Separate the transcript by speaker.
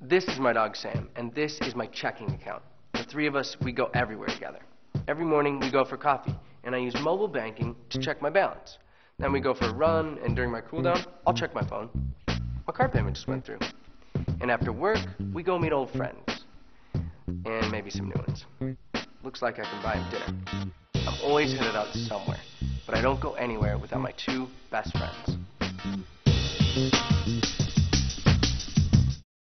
Speaker 1: This is my dog Sam, and this is my checking account. The three of us, we go everywhere together. Every morning we go for coffee, and I use mobile banking to check my balance. Then we go for a run, and during my cool down, I'll check my phone. My car payment just went through. And after work, we go meet old friends. And maybe some new ones. Looks like I can buy him dinner. I'm always headed out somewhere, but I don't go anywhere without my two best friends.